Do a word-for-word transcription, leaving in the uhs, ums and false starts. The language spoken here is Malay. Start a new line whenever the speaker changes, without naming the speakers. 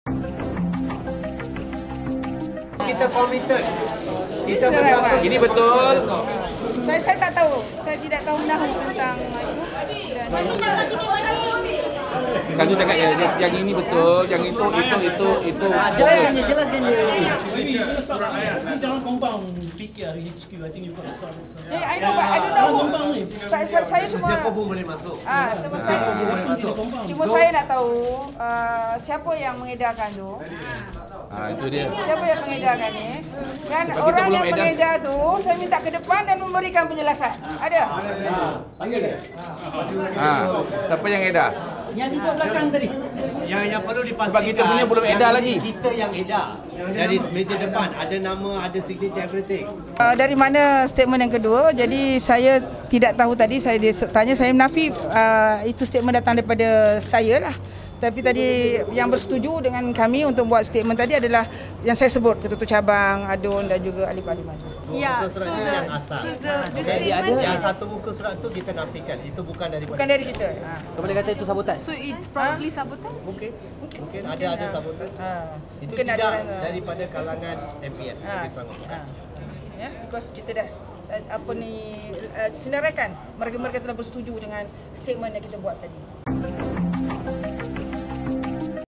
Kita komited. Kita bersatu.
Ini betul.
Saya saya tak tahu. Saya tidak tahu menahu tentang itu.
Kan tu cakap ya, yang ini betul, yang itu itu itu itu.
Jelaskan je, jelaskan je.
Jangan kompang fikir H Q. I think you got some.
Eh, I know, but I don't know. Saya, saya, saya cuma.
Siapa pun boleh masuk.
Ah, cuma saya.
Siapa pun boleh masuk.
Cuma saya nak tahu uh, siapa yang mengedarkan tu.
Ah, itu dia.
Siapa yang mengedarkan ni? Dan
Sebab kita
orang
belum
yang
edar.
mengedar tu, saya minta ke depan dan memberikan penjelasan. Ada?
Panggil dia.
Ah, siapa yang edar?
Yang duduk belakang tadi.
Yang yang perlu dipastikan.
Sebab kita punya belum edar
yang
lagi.
ini Kita yang edar. Dari meja depan ada nama, ada signature everything.
Uh, dari mana statement yang kedua? Jadi saya tidak tahu tadi, saya dia tanya, saya menafi uh, itu statement datang daripada saya lah. Tapi tadi yang bersetuju dengan kami untuk buat statement tadi adalah yang saya sebut, Ketua Cabang, Adun dan juga ahli parlimen.
Yeah,
Muka
so
suratnya
the,
yang asal.
so the, the
Jadi ada
statement
yang
is,
satu muka surat tu kita nafikan. Itu bukan daripada.
Bukan dari kita. Ha.
Kau boleh kata itu sabotaj.
so it's probably sabotage.
Mungkin.
Mungkin.
Mungkin ada ada sabotaj.
Ha.
Itu
Mungkin
tidak
ada,
daripada kalangan M P N
Ha.
Negeri Selangor.
Ha. Ya, because kita dah uh, apa ni uh, senaraikan mereka-mereka telah bersetuju dengan statement yang kita buat tadi.